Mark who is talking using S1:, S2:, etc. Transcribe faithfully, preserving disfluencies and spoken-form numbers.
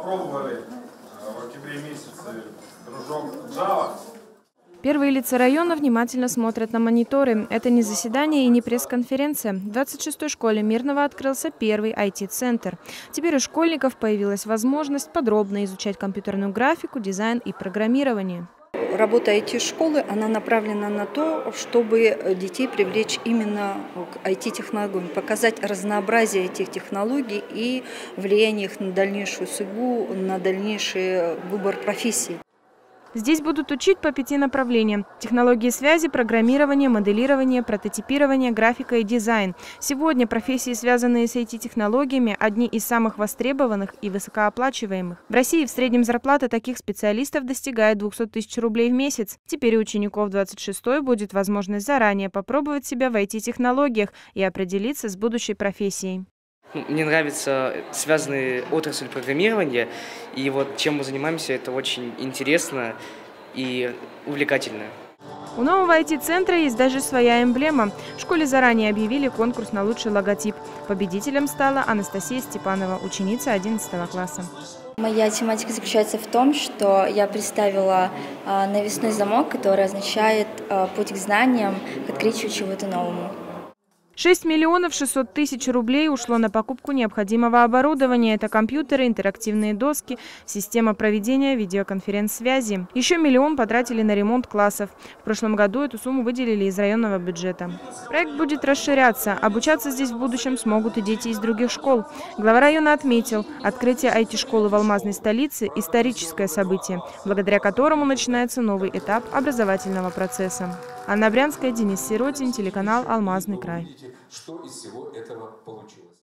S1: попробовали в октябре месяце дружок Java.
S2: Первые лица района внимательно смотрят на мониторы. Это не заседание и не пресс-конференция. В двадцать шестой школе Мирного открылся первый ай ти-центр. Теперь у школьников появилась возможность подробно изучать компьютерную графику, дизайн и программирование.
S3: Работа ай ти-школы, она направлена на то, чтобы детей привлечь именно к ай ти-технологиям, показать разнообразие этих технологий и влияние их на дальнейшую судьбу, на дальнейший выбор профессий.
S2: Здесь будут учить по пяти направлениям: технологии связи, программирование, моделирование, прототипирование, графика и дизайн. Сегодня профессии, связанные с ай ти-технологиями, одни из самых востребованных и высокооплачиваемых. В России в среднем зарплата таких специалистов достигает двухсот тысяч рублей в месяц. Теперь у учеников двадцать шестой будет возможность заранее попробовать себя в ай ти-технологиях и определиться с будущей профессией.
S4: Мне нравится связанные отрасль программирования, и вот чем мы занимаемся, это очень интересно и увлекательно.
S2: У нового ай ти-центра есть даже своя эмблема. В школе заранее объявили конкурс на лучший логотип. Победителем стала Анастасия Степанова, ученица одиннадцатого класса.
S5: Моя тематика заключается в том, что я представила навесной замок, который означает путь к знаниям, к открытию чего-то новому.
S2: шесть миллионов шестьсот тысяч рублей ушло на покупку необходимого оборудования. Это компьютеры, интерактивные доски, система проведения видеоконференц-связи. Еще миллион потратили на ремонт классов. В прошлом году эту сумму выделили из районного бюджета. Проект будет расширяться. Обучаться здесь в будущем смогут и дети из других школ. Глава района отметил, открытие ай ти-школы в алмазной столице – историческое событие, благодаря которому начинается новый этап образовательного процесса. Анна Брянская, Денис Сиротин, телеканал «Алмазный край».
S6: Что из всего этого получилось?